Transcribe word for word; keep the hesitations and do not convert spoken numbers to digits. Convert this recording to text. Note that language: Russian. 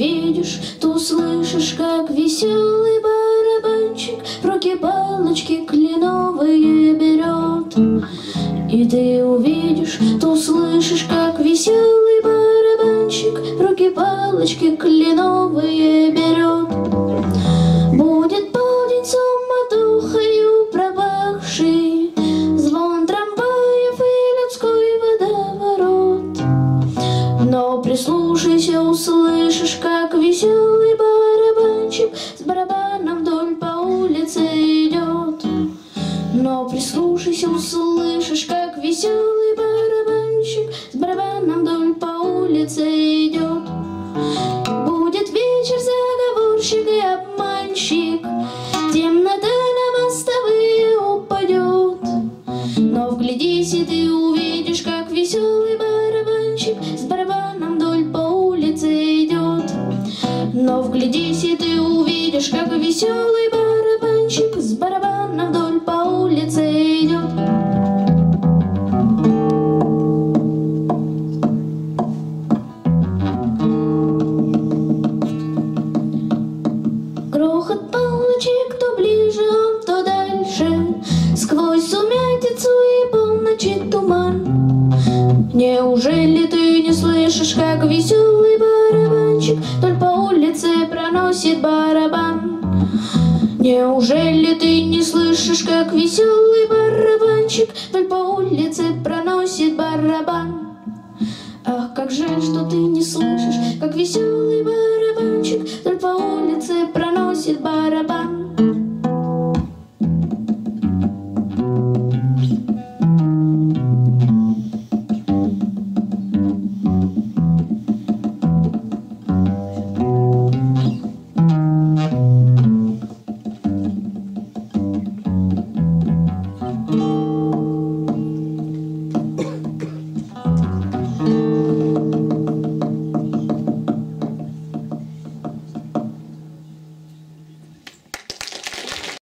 увидишь, то услышишь, как веселый барабанщик в руки палочки кленовые берет. И ты увидишь, то услышишь, как веселый барабанщик в руки палочки кленовые берет. Будет полдень суматохою пропахший, звон трамваев и людской водоворот. Но прислушайся, услышишь, как веселый барабанщик с барабаном вдоль по улице идет. Но прислушайся, услышишь, как веселый барабанщик с барабаном вдоль по улице идет. Будет вечер, заговорщик и обманщик, темнота на мостовые упадет. Но вглядись, и ты увидишь, как веселый барабанщик с барабаном вдоль по улице идет. Но вглядись, и ты увидишь, как веселый барабанщик с барабаном вдоль по улице идет. Грохот палочек то ближе, то дальше, сквозь сумятицу и полночи туман. Неужели ты не слышишь, как веселый барабанщик вдоль по улице проносит барабан? Неужели ты не слышишь, как веселый барабанщик вдоль по улице проносит барабан? Ах, как жаль, что ты не слышишь, как веселый барабанщик